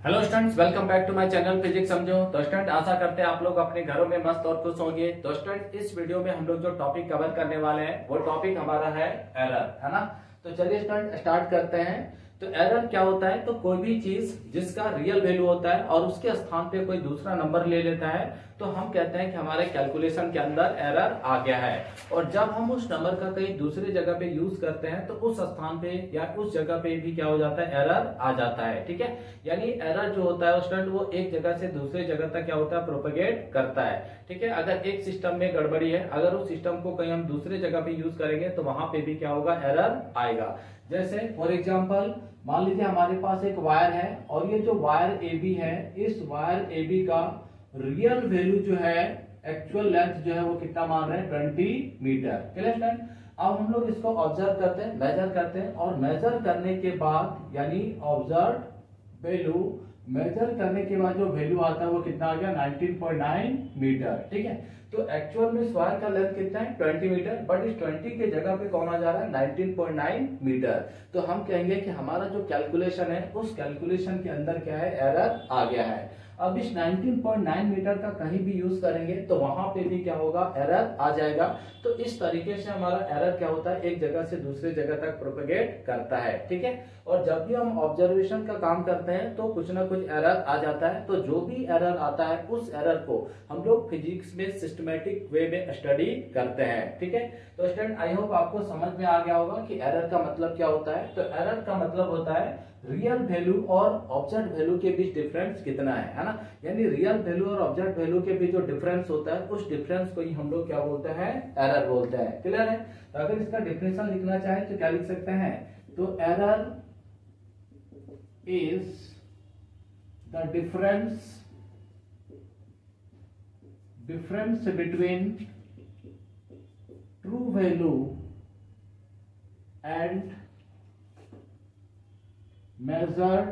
Hello students, welcome back to my channel physics समझो। तो student, आशा करते हैं आप लोग अपने घरों में मस्त और खुश होंगे। तो स्टूडेंट, इस वीडियो में हम लोग जो टॉपिक कवर करने वाले हैं वो टॉपिक हमारा है एरर, है ना। तो चलिए स्टूडेंट स्टार्ट करते हैं। तो एरर क्या होता है? तो कोई भी चीज जिसका रियल वैल्यू होता है और उसके स्थान पे कोई दूसरा नंबर ले लेता है तो हम कहते हैं कि हमारे कैलकुलेशन के अंदर एरर आ गया है। और जब हम उस नंबर का कहीं दूसरी जगह पे यूज करते हैं तो उस स्थान पे या उस जगह पे भी क्या हो जाता है? एरर आ जाता है। ठीक है, यानी एरर जो होता है स्टूडेंट वो एक जगह से दूसरी जगह तक क्या होता है? प्रोपेगेट करता है। ठीक है, अगर एक सिस्टम में गड़बड़ी है, अगर उस सिस्टम को कहीं हम दूसरी जगह पे यूज करेंगे तो वहां पे भी क्या होगा? एरर आएगा। जैसे फॉर एग्जाम्पल मान लीजिए हमारे पास एक वायर है और ये जो वायर AB है, इस वायर AB का रियल वैल्यू जो है, एक्चुअल लेंथ जो है वो कितना मान रहे हैं? 20 मीटर। Clear student? अब हम लोग इसको ऑब्जर्व करते हैं, मेजर करते हैं और मेजर करने के बाद यानी ऑब्जर्व वैल्यू, मेजर करने के बाद जो वैल्यू आता है वो कितना आ गया? 19.9 मीटर। ठीक है, तो एक्चुअल में इस वायर का लेंथ कितना है? 20 मीटर, बट इस 20 के जगह पे कौन आ जा रहा है? 19.9 मीटर। तो हम कहेंगे कि हमारा जो कैलकुलेशन है उस कैलकुलेशन के अंदर क्या है? एरर आ गया है। अब इस 19.9 मीटर का कहीं भी यूज करेंगे तो वहां पे भी क्या होगा? एरर आ जाएगा। तो इस तरीके से हमारा एरर क्या होता है? एक जगह से दूसरी जगह तक प्रोपेगेट करता है। ठीक है, और जब भी हम ऑब्जर्वेशन का काम करते हैं तो कुछ ना कुछ एरर आ जाता है। तो जो भी एरर आता है उस एरर को हम लोग फिजिक्स में सिस्टमेटिक वे में स्टडी करते हैं। ठीक है, तो स्टूडेंट आई होप आपको समझ में आ गया होगा कि एरर का मतलब क्या होता है। तो एरर का मतलब होता है रियल वैल्यू और ऑब्जर्व वैल्यू के बीच डिफरेंस कितना है ना। यानी रियल वैल्यू और ऑब्जर्व वैल्यू के बीच जो डिफरेंस होता है उस डिफरेंस को ही हम लोग क्या बोलते हैं? एरर बोलते हैं। क्लियर है? तो अगर इसका डिफिनेशन लिखना चाहे तो क्या लिख सकते हैं? तो error is the difference between true value and measured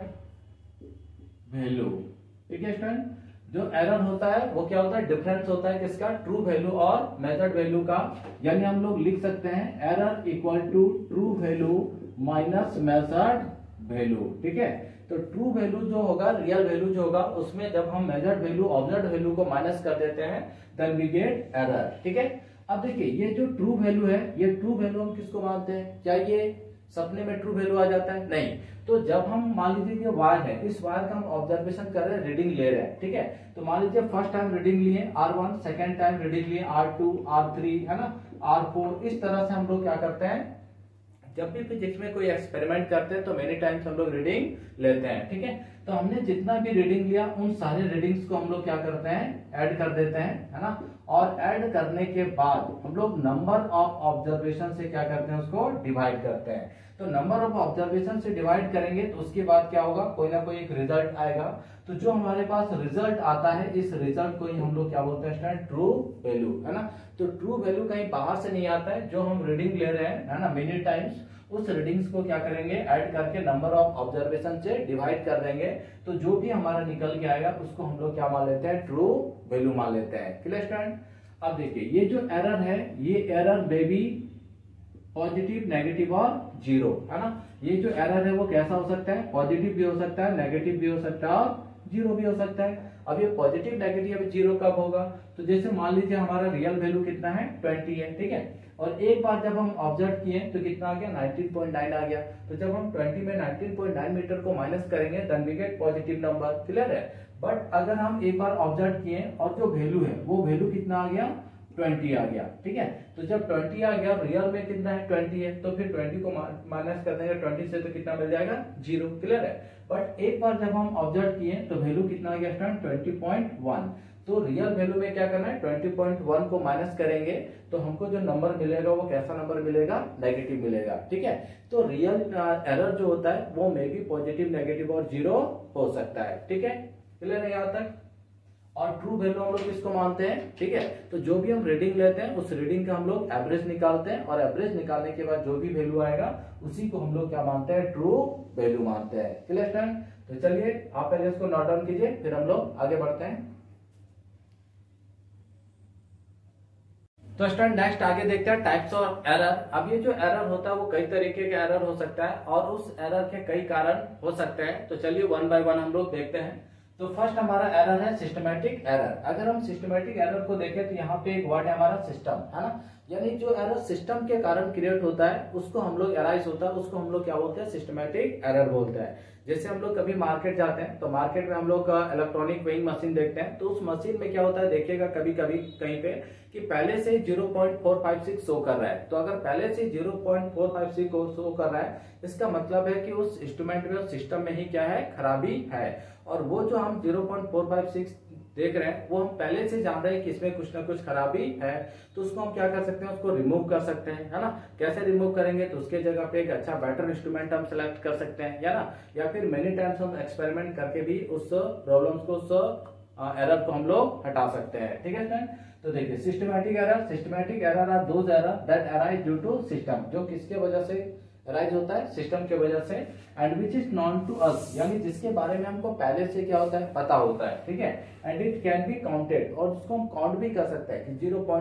value. ठीक है स्टूडेंट, जो एरर होता है वो क्या होता है? डिफरेंस होता है किसका? ट्रू वैल्यू और मेजर्ड वैल्यू का। यानी हम लोग लिख सकते हैं error equal to true value minus measured value. ठीक है, तो ट्रू वैल्यू जो होगा, रियल वैल्यू जो होगा, उसमें जब हम मेजर्ड वैल्यू ऑब्जर्व्ड वैल्यू को माइनस कर देते हैं देन वी गेट एरर। ठीक है, अब देखिए ये जो ट्रू वैल्यू है, ये ट्रू वैल्यू हम किसको मानते हैं? क्या ये सपने में ट्रू वैल्यू आ जाता है? नहीं। तो जब हम मान लीजिए कि वायर है, इस वायर का हम ऑब्जर्वेशन कर रहे हैं, रीडिंग ले रहे हैं। ठीक है, तो मान लीजिए फर्स्ट टाइम रीडिंग लिए R1, सेकेंड टाइम रीडिंग लिए R2, R3, है ना, R4। इस तरह से हम लोग क्या करते हैं? जब भी फिजिक्स में कोई एक्सपेरिमेंट करते हैं तो मेनी टाइम्स हम लोग रीडिंग लेते हैं। ठीक है, तो हमने जितना भी रीडिंग लिया उन सारे रीडिंग्स को हम लोग क्या करते हैं? ऐड कर देते हैं, है ना। और ऐड करने के बाद हम लोग नंबर ऑफ ऑब्जर्वेशन से क्या करते हैं? उसको डिवाइड करते हैं। तो नंबर ऑफ ऑब्जर्वेशन से डिवाइड करेंगे तो उसके बाद क्या होगा? कोई ना कोई एक रिजल्ट आएगा। तो जो हमारे पास रिजल्ट आता है, इस रिजल्ट को ही हम लोग क्या बोलते हैं? ट्रू वैल्यू, है ना। तो ट्रू वैल्यू कहीं बाहर से नहीं आता है, जो हम रीडिंग ले रहे हैं, है ना, मेनी टाइम्स, उस रीडिंग्स को क्या करेंगे? ऐड करके नंबर ऑफ ऑब्जर्वेशन से डिवाइड कर देंगे। तो जो भी हमारा निकल के आएगा उसको हम लोग क्या मान लेते हैं? ट्रू वैल्यू मान लेते हैं। Clear student? अब देखिए ये जो एरर है, ये error may be positive, negative और जीरो, है ना। ये जो एरर है वो कैसा हो सकता है? पॉजिटिव भी हो सकता है, नेगेटिव भी हो सकता है और जीरो भी हो सकता है। अब ये पॉजिटिव, नेगेटिव, जीरो कब होगा? तो जैसे मान लीजिए हमारा रियल वैल्यू कितना है? 20 है। ठीक है, और एक बार जब हम ऑब्जर्व किए तो कितना आ गया? 19.9 आ गया। तो जब हम 20 में 19.9 मीटर को माइनस करेंगे then we get positive number. Clear है? बट अगर हम एक बार ऑब्जर्व किए और जो वैल्यू है वो वैल्यू कितना आ गया? 20 आ गया। ठीक है, तो जब 20 आ गया, रियल में कितना है? 20 है, तो फिर 20 को माइनस कर देंगे 20 से तो कितना मिल जाएगा? जीरो। क्लियर है? बट एक बार जब हम ऑब्जर्व किए तो वैल्यू कितना आ गया? 20.1। तो रियल वैल्यू में क्या करना है? 20.1 को माइनस करेंगे तो हमको जो नंबर मिलेगा वो कैसा नंबर मिलेगा? नेगेटिव मिलेगा। ठीक है, तो रियल एरर जो होता है वो मे बी पॉजिटिव, नेगेटिव और जीरो हो सकता है। ठीक है, क्लियर है यहाँ तक? और ट्रू वैल्यू हम लोग किसको मानते हैं? ठीक है, तो जो भी हम रीडिंग लेते हैं उस रीडिंग का हम लोग एवरेज निकालते हैं और एवरेज निकालने के बाद जो भी वैल्यू आएगा उसी को हम लोग क्या मानते हैं? ट्रू वैल्यू मानते हैं। Clear student? तो चलिए आप पहले इसको नोट डाउन कीजिए, फिर हम लोग आगे बढ़ते हैं। तो स्टूडेंट नेक्स्ट आगे देखते हैं टाइप्स ऑफ एरर। अब ये जो एरर होता है वो कई तरीके के एरर हो सकता है और उस एरर के कई कारण हो सकते हैं। तो चलिए वन बाय वन हम लोग देखते हैं। तो फर्स्ट हमारा एरर है सिस्टमैटिक एरर। अगर हम सिस्टमैटिक एरर को देखें तो यहाँ पे एक वर्ड है हमारा सिस्टम, है ना, यानी जो एरर सिस्टम के कारण क्रिएट होता है उसको हम लोग एराइज होता है, उसको हम लोग क्या बोलते हैं, सिस्टमैटिक एरर बोलते हैं। जैसे हम लोग कभी मार्केट जाते हैं तो मार्केट में हम लोग इलेक्ट्रॉनिक वेइंग मशीन देखते हैं, तो उस मशीन में क्या होता है देखिएगा कभी कभी कहीं पे कि पहले से 0.456 शो कर रहा है। तो अगर पहले से 0.456 को शो कर रहा है इसका मतलब है कि उस इंस्ट्रूमेंट में उस सिस्टम में ही क्या है, खराबी है। और वो जो हम 0.456 देख रहे हैं वो हम पहले से जान रहे हैं कि इसमें कुछ ना कुछ खराबी है, तो उसको हम क्या कर सकते हैं, उसको रिमूव कर सकते हैं, है ना। कैसे रिमूव करेंगे, तो उसके जगह पे एक अच्छा बेटर इंस्ट्रूमेंट हम सेलेक्ट कर सकते हैं, या ना, या फिर मेनी टाइम्स हम एक्सपेरिमेंट करके भी उस प्रॉब्लम्स को, उस एरर को हम लोग हटा सकते हैं। ठीक है फ्रेंड, तो देखिए systematic error are those error that arise due to system, जो किसके वजह से अराइज होता है, सिस्टम के वजह से, and which is known to us, यानी जिसके बारे में हमको पहले से क्या होता है, पता होता है। ठीक है, and it can be counted, और उसको हम काउंट भी कर सकते हैं कि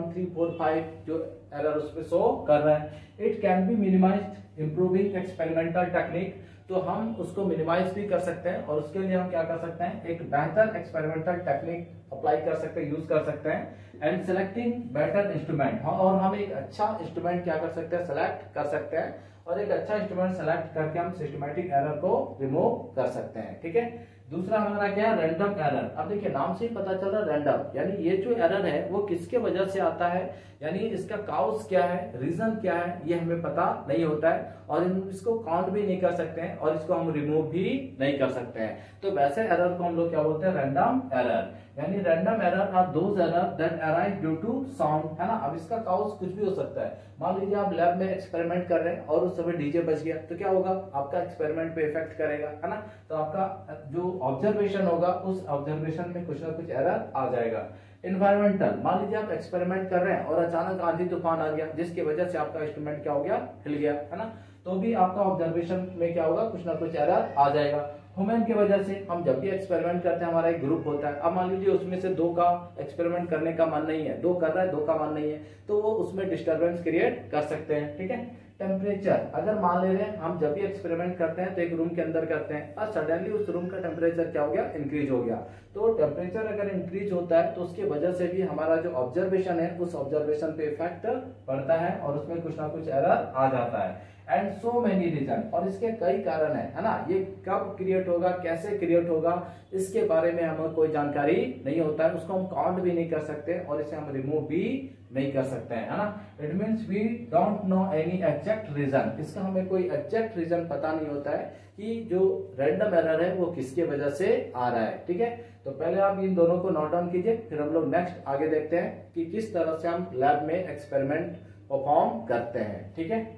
0.345 जो एरर उस पे शो कर रहा है। It can be minimized improving experimental technique, तो हम उसको मिनिमाइज भी कर सकते हैं और उसके लिए हम क्या कर सकते हैं, एक बेहतर एक्सपेरिमेंटल टेक्निक अप्लाई कर सकते हैं, यूज कर सकते हैं। एंड सेलेक्टिंग बेटर इंस्ट्रूमेंट, और हम एक अच्छा इंस्ट्रूमेंट क्या कर सकते हैं, सेलेक्ट कर सकते हैं, और एक अच्छा इंस्ट्रूमेंट सेलेक्ट करके हम सिस्टमैटिक एरर को रिमूव कर सकते हैं। ठीक है, दूसरा हमारा क्या है, रैंडम एरर। अब देखिए नाम से ही पता चल रहा है रैंडम, यानी ये जो एरर है वो किसके वजह से आता है, यानी इसका काउज क्या है, रीजन क्या है, ये हमें पता नहीं होता है, और इसको काउंट भी नहीं कर सकते हैं, और इसको हम रिमूव भी नहीं कर सकते हैं। तो वैसे एरर को हम लोग क्या बोलते हैं, रैंडम एरर। यानी random error are those error that arise due to sound, है ना। अब इसका काउज कुछ भी हो सकता है। मान लीजिए आप लैब में एक्सपेरिमेंट कर रहे हैं और उस समय डीजे बज गया, तो क्या होगा, आपका एक्सपेरिमेंट पे इफेक्ट करेगा, है ना। तो आपका जो ऑब्जर्वेशन होगा उस ऑब्जर्वेशन में कुछ ना कुछ एरर आ जाएगा। इन्वायरमेंटल, मान लीजिए आप एक्सपेरिमेंट कर रहे हैं और अचानक आंधी तूफान आ गया जिसकी वजह से आपका इंस्ट्रूमेंट क्या हो गया, हिल गया, है ना, तो भी आपका ऑब्जर्वेशन में क्या होगा, कुछ ना कुछ एरर आ जाएगा। ह्यूमन की वजह से, हम जब भी एक्सपेरिमेंट करते हैं हमारा एक ग्रुप होता है, अब मान लीजिए उसमें से 2 का एक्सपेरिमेंट करने का मन नहीं है, 2 कर रहा है 2 का मन नहीं है, तो वो उसमें डिस्टर्बेंस क्रिएट कर सकते हैं। ठीक है, टेम्परेचर, अगर मान ले रहे हैं हम जब भी एक्सपेरिमेंट करते हैं तो एक रूम के अंदर करते हैं और सडनली उस रूम का टेम्परेचर क्या हो गया, इंक्रीज हो गया, तो टेम्परेचर अगर इंक्रीज होता है तो उसकी वजह से भी हमारा जो ऑब्जर्वेशन है उस ऑब्जर्वेशन पे इफेक्ट पड़ता है और उसमें कुछ ना कुछ एरर आ जाता है। एंड सो मेनी रीजन, और इसके कई कारण है ना। ये कब क्रिएट होगा, कैसे क्रिएट होगा, इसके बारे में हमें कोई जानकारी नहीं होता है, उसको हम काउंट भी नहीं कर सकते और इसे हम रिमूव भी नहीं कर सकते हैं, है ना। It means we don't know any exact reason, इसका हमें कोई एग्जैक्ट रीजन पता नहीं होता है कि जो रैंडम एरर है वो किसके वजह से आ रहा है। ठीक है, तो पहले आप इन दोनों को नोट डाउन कीजिए, फिर हम लोग नेक्स्ट आगे देखते हैं कि किस तरह से हम लैब में एक्सपेरिमेंट परफॉर्म करते हैं। ठीक है,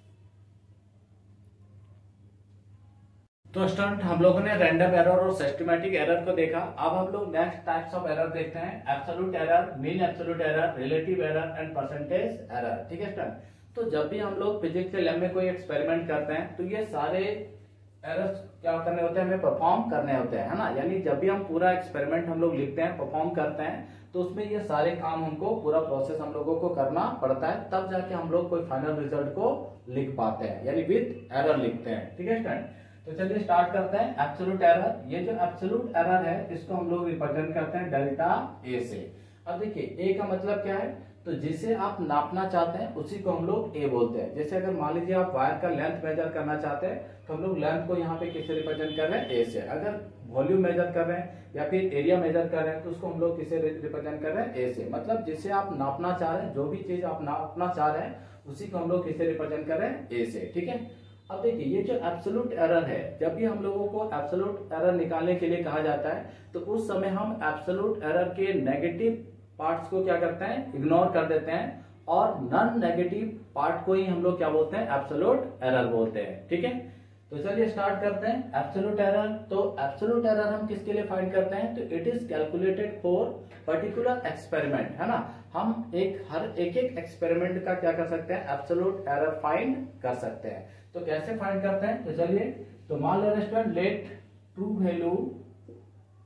तो स्टूडेंट हम लोगों ने रैंडम एरर और सिस्टमैटिक एरर को देखा। अब हम लोग नेक्स्ट टाइप्स ऑफ एरर देखते हैं, absolute error, mean absolute error, relative error and percentage error. ठीक है स्टूडेंट, तो जब भी हम लोग फिजिक्स के लैब में कोई एक्सपेरिमेंट करते हैं तो ये सारे एरर्स क्या करने होते हैं, हमें परफॉर्म करने होते हैं, है ना। यानी जब भी हम पूरा एक्सपेरिमेंट हम लोग लिखते हैं, परफॉर्म करते हैं, तो उसमें ये सारे काम हमको, पूरा प्रोसेस हम लोगों को करना पड़ता है, तब जाके हम लोग कोई फाइनल रिजल्ट को लिख पाते हैं, यानी विद एरर लिखते हैं। ठीक है स्टूडेंट, तो चलिए स्टार्ट करते हैं एब्सोल्यूट एरर। ये जो एब्सोल्यूट एरर है इसको हम लोग रिप्रेजेंट करते हैं डेल्टा ए से। अब देखिए ए का मतलब क्या है, तो जिसे आप नापना चाहते हैं उसी को हम लोग ए बोलते हैं। जैसे अगर मान लीजिए आप वायर का लेंथ मेजर करना चाहते हैं तो हम लोग लेंथ को यहाँ पे किससे रिप्रेजेंट कर रहे हैं, ए से। अगर वॉल्यूम मेजर कर रहे हैं या फिर एरिया मेजर कर रहे हैं तो उसको हम लोग किसे रिप्रेजेंट कर रहे हैं, ए से। मतलब जिसे आप नापना चाह रहे हैं, जो भी चीज आप नापना चाह रहे हैं उसी को हम लोग किसे रिप्रेजेंट कर रहे हैं, ए से। ठीक है, अब देखिए ये जो एब्सोल्यूट एरर है, जब भी हम लोगों को एब्सोल्यूट एरर निकालने के लिए कहा जाता है तो उस समय हम एब्सोल्यूट एरर के नेगेटिव पार्ट्स को क्या करते हैं, इग्नोर कर देते हैं, और नॉन नेगेटिव पार्ट को ही हम लोग क्या बोलते हैं, एब्सोल्यूट एरर बोलते हैं। ठीक है, तो चलिए स्टार्ट करते हैं एब्सोल्यूट एरर। तो एब्सोल्यूट एरर हम किसके लिए फाइंड करते हैं, तो it is calculated for particular experiment, है ना। हम हर एक एक्सपेरिमेंट का क्या कर सकते हैं, एब्सोल्यूट एरर फाइंड कर सकते हैं। तो कैसे फाइंड करते हैं, तो चलिए, तो मान ले student, let true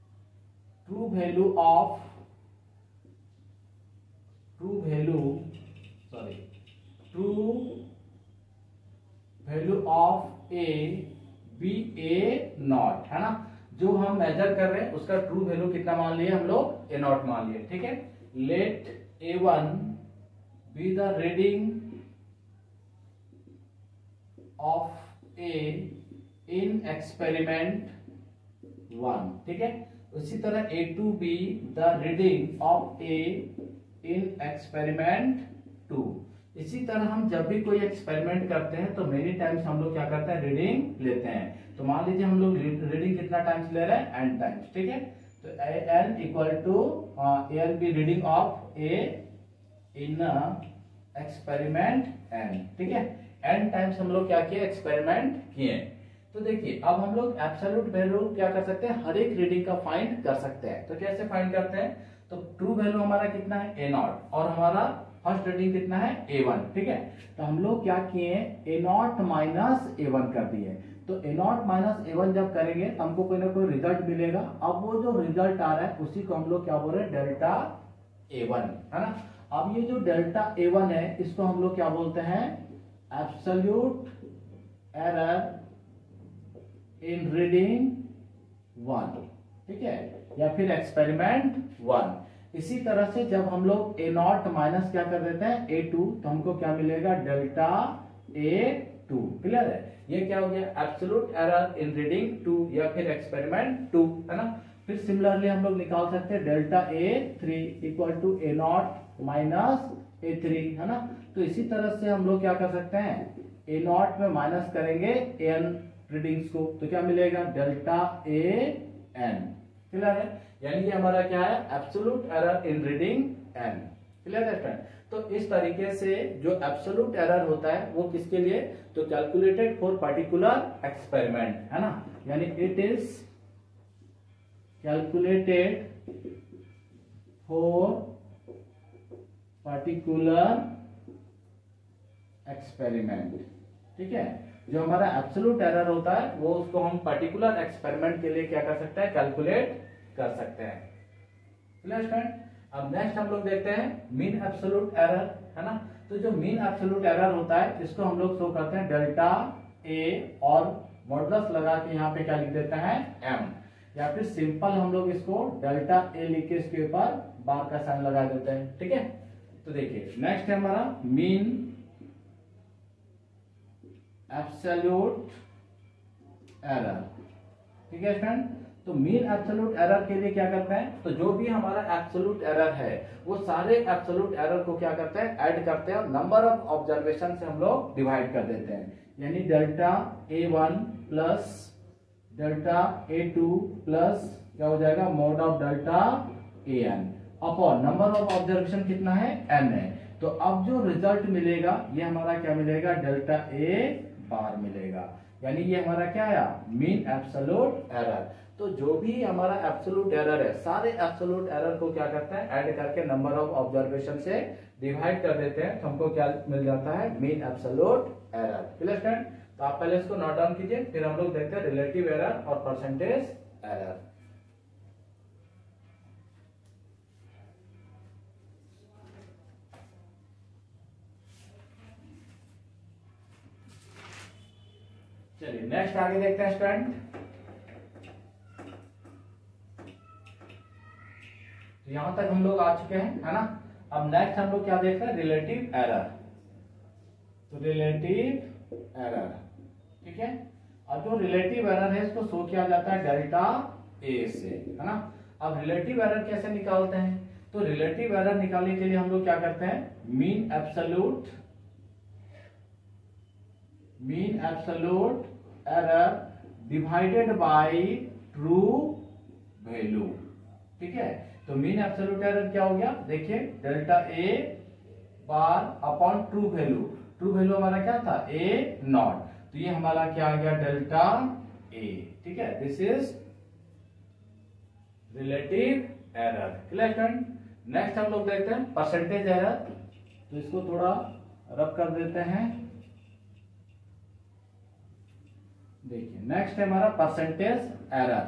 value sorry true value of a be a naught, है ना। जो हम मेजर कर रहे हैं उसका ट्रू वैल्यू कितना मान लिए हम लोग, ए नॉट मान लिए, ठीक है। Let A1 be the reading of a in experiment 1, ठीक है। उसी तरह A2 be the reading of a in experiment 2। इसी तरह हम जब भी कोई एक्सपेरिमेंट करते हैं तो मेनी टाइम्स हम लोग क्या करते हैं, रीडिंग लेते हैं। तो मान लीजिए हम लोग रीडिंग कितना टाइम्स ले रहे हैं, n टाइम्स, ठीक है। तो n equal to n be reading of a in experiment n, ठीक है। n टाइम्स हम लोग क्या किए, एक्सपेरिमेंट किए। तो देखिए अब हम लोग एब्सोल्यूट वैल्यू क्या कर सकते हैं, हर एक रीडिंग का फाइंड कर सकते हैं। तो कैसे फाइंड करते हैं, तो ट्रू वैल्यू हमारा कितना है, ए नॉट, और हमारा फर्स्ट रीडिंग कितना है, A1, ठीक है। तो हम लोग क्या किए, A0 माइनस A1 कर दिए। तो A0 माइनस A1 जब करेंगे तो हमको कोई ना कोई रिजल्ट मिलेगा। अब वो जो रिजल्ट आ रहा है उसी को हम लोग क्या बोल रहे हैं, डेल्टा A1, है ना। अब ये जो डेल्टा A1 है इसको हम लोग क्या बोलते हैं, एब्सोल्यूट एरर इन रीडिंग 1, ठीक है, या फिर एक्सपेरिमेंट 1। इसी तरह से जब हम लोग A0 माइनस क्या कर देते हैं, A2, तो हमको क्या मिलेगा, डेल्टा A2। क्लियर है, ये क्या हो गया, एब्सोल्यूट एरर इन रीडिंग 2 या फिर एक्सपेरिमेंट 2, है ना। फिर सिमिलरली हम लोग निकाल सकते हैं delta A3 equal to A0 minus A3, है ना। तो इसी तरह से हम लोग क्या कर सकते हैं, A0 में माइनस करेंगे AN रीडिंग्स को, तो क्या मिलेगा, डेल्टा AN। क्लियर है, यानी ये हमारा क्या है, absolute error in reading n। Clear है फ्रेंड। तो इस तरीके से जो एब्सोल्यूट एरर होता है वो किसके लिए, तो कैलकुलेटेड फॉर पर्टिकुलर एक्सपेरिमेंट, है ना। यानी it is calculated for particular experiment, ठीक है। जो हमारा एब्सोल्यूट एरर होता है वो उसको हम पर्टिकुलर एक्सपेरिमेंट के लिए क्या कर सकते हैं, कैलकुलेट कर सकते हैं। Clear friend. अब नेक्स्ट हम लोग देखते हैं मीन एब्सोल्यूट एरर, है ना। तो जो मीन एब्सोल्यूट एरर होता है इसको हम लोग शो करते हैं डेल्टा ए और मॉडुलस लगा के यहाँ पे क्या लिख देते हैं, m, या फिर सिंपल हम लोग इसको डेल्टा ए लिख के इसके ऊपर बार का साइन लगा देते हैं, ठीक है। तो देखिए नेक्स्ट है हमारा मीन एब्सोल्यूट एरर, ठीक है फ्रेंड। तो मीन एब्सोल्यूट एरर के लिए क्या करते हैं, तो जो भी हमारा एब्सोल्यूट एरर है वो सारे एब्सोल्यूट एरर को क्या करते हैं, ऐड करते हैं और नंबर ऑफ ऑब्जर्वेशन से हम लोग डिवाइड कर देते हैं। यानी delta A1 plus delta A2 plus क्या हो जाएगा, mode of delta AN upon number of observation कितना है, n है। तो अब जो रिजल्ट मिलेगा ये हमारा क्या मिलेगा, डेल्टा A बार मिलेगा। यानी ये हमारा क्या आया, मीन एब्सोल्यूट एरर। तो जो भी हमारा एब्सोल्यूट एरर है सारे एब्सोल्यूट एरर को क्या करते हैं, ऐड करके नंबर ऑफ ऑब्जर्वेशन से डिवाइड कर देते हैं, तो हमको क्या मिल जाता है, mean absolute error. Clear friend. तो आप पहले इसको नोट डाउन कीजिए, फिर हम लोग देखते हैं रिलेटिव एरर और परसेंटेज एरर। चलिए नेक्स्ट आगे देखते हैं स्टूडेंट। तो यहां तक हम लोग आ चुके हैं, है ना। अब नेक्स्ट हम लोग क्या देख रहे हैं, रिलेटिव एरर। तो रिलेटिव एरर, ठीक है। अब जो रिलेटिव एरर है इसको शो किया जाता है डेल्टा ए से, है ना। अब रिलेटिव एरर कैसे निकालते हैं, तो रिलेटिव एरर निकालने के लिए हम लोग क्या करते हैं, mean absolute error divided by true value, ठीक है। तो मीन एब्सोल्यूट एरर क्या हो गया, देखिए delta a bar upon true value. True value हमारा क्या था, ए नॉट, तो ये हमारा क्या आ गया, डेल्टा ए, ठीक है। This is relative error. Clear friend. Next हम लोग देखते हैं परसेंटेज एरर। तो इसको थोड़ा रब कर देते हैं। देखिए नेक्स्ट है हमारा percentage error.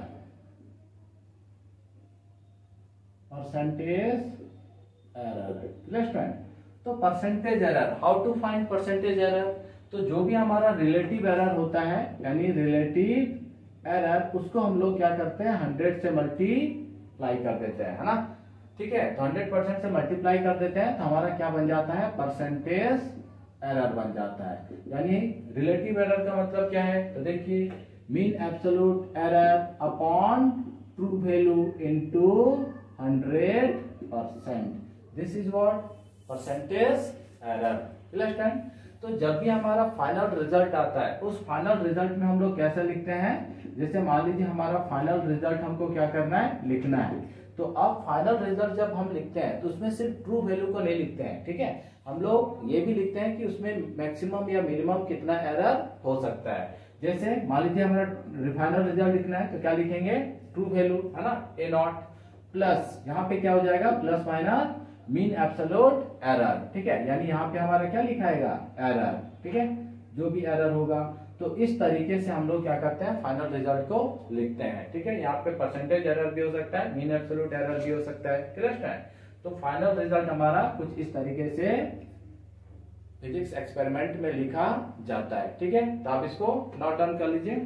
Percentage error, clear friend. तो percentage error, how to find percentage error, तो जो भी हमारा रिलेटिव एरर होता है यानी रिलेटिव एरर, उसको हम लोग क्या करते हैं 100 से मल्टीप्लाई कर देते हैं, है ना। ठीक है, तो 100% से मल्टीप्लाई कर देते हैं तो हमारा क्या बन जाता है, परसेंटेज एरर बन जाता है। यानी रिलेटिव एरर का मतलब क्या है, तो देखिए mean absolute error upon true value into 100%, this is what percentage error. Understand. तो जब भी हमारा फाइनल रिजल्ट आता है, उस फाइनल रिजल्ट में हम लोग कैसे लिखते हैं, जैसे मान लीजिए हमारा फाइनल रिजल्ट हमको क्या करना है, लिखना है। तो अब फाइनल रिजल्ट जब हम लिखते हैं तो उसमें सिर्फ ट्रू वैल्यू को नहीं लिखते हैं, ठीक है, हम लोग ये भी लिखते हैं कि उसमें मैक्सिमम या मिनिमम कितना एरर हो सकता है। जैसे मान लीजिए हमारा फाइनल रिजल्ट लिखना है तो क्या लिखेंगे, ट्रू वैल्यू, है ना, ए नॉट प्लस यहाँ पे क्या हो जाएगा, plus minus mean absolute error, ठीक है, यानी यहाँ पे हमारा क्या लिखाएगा, एरर, ठीक है, जो भी एरर होगा। तो इस तरीके से हम लोग क्या करते हैं, फाइनल रिजल्ट को लिखते हैं, ठीक है। यहाँ पे परसेंटेज एरर भी हो सकता है, मीन एब्सोल्यूट एरर भी हो सकता है, करेक्ट है। तो फाइनल रिजल्ट हमारा कुछ इस तरीके से फिजिक्स एक्सपेरिमेंट में लिखा जाता है, ठीक है। तो आप इसको नोट डाउन कर लीजिए।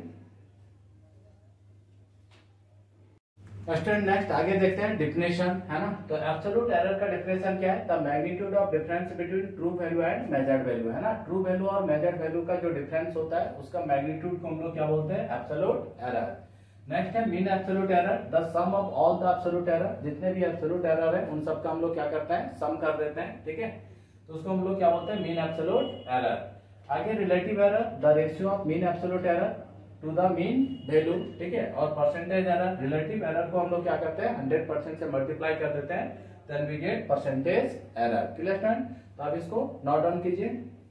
नेक्स्ट आगे देखते हैं डिफिनेशन, है ना। तो एब्सोल्यूट एरर का डिफिनेशन क्या है, the magnitude of difference between true value and measured value, है ना। ट्रू वैल्यू और मेजर्ड वैल्यू का जो डिफरेंस होता है उसका मैग्नीट्यूड को हम लोग क्या बोलते हैं, एब्सोल्यूट एरर। नेक्स्ट है mean absolute error, the sum of all the absolute error, जितने भी एब्सोल्यूट एरर है उन सबका हम लोग क्या करते हैं, सम कर देते हैं, ठीक है। तो उसको हम लोग क्या बोलते हैं, मीन एब्सोल्यूट एरर। आगे relative error, the ratio of mean absolute error to the mean value, ठीक है। और परसेंटेज एरर, रिलेटिव एरर को हम लोग क्या करते हैं 100% से मल्टीप्लाई कर देते हैं, then we get percentage error, clear stand. तो आप इसको नोट डाउन कीजिए।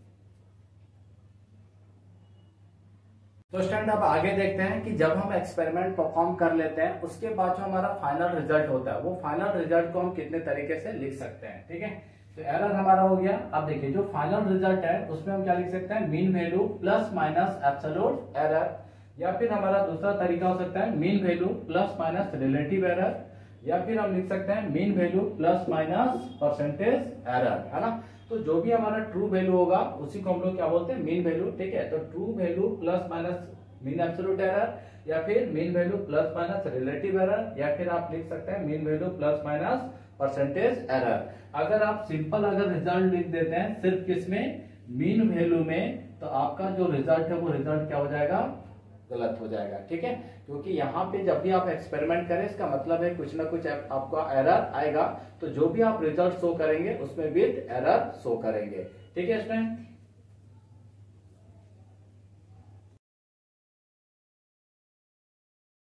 तो स्टूडेंट अब आगे देखते हैं कि जब हम एक्सपेरिमेंट परफॉर्म कर लेते हैं उसके बाद जो हमारा फाइनल रिजल्ट होता है वो फाइनल रिजल्ट को हम कितने तरीके से लिख सकते हैं, ठीक है। तो एरर हमारा हो गया। अब देखिए जो फाइनल रिजल्ट है उसमें हम क्या लिख सकते हैं, mean value plus minus absolute error, या फिर हमारा दूसरा तरीका हो सकता है mean value plus minus relative error, या फिर हम लिख सकते हैं mean value plus minus percentage error, है ना। तो जो भी हमारा ट्रू वैल्यू होगा उसी को हम लोग क्या बोलते हैं, मीन वैल्यू, ठीक है। तो true value plus minus mean absolute error, या फिर mean value plus minus relative error, या फिर आप लिख सकते हैं mean value plus minus percentage error. अगर आप सिंपल अगर रिजल्ट लिख देते हैं सिर्फ किसमें, मीन वैल्यू में, तो आपका जो रिजल्ट है वो रिजल्ट क्या हो जाएगा, गलत हो जाएगा, ठीक है। क्योंकि यहाँ पे जब भी आप एक्सपेरिमेंट करें इसका मतलब है कुछ ना कुछ आपका एरर आएगा, तो जो भी आप रिजल्ट शो करेंगे उसमें विद एरर शो करेंगे, ठीक है स्टूडेंट।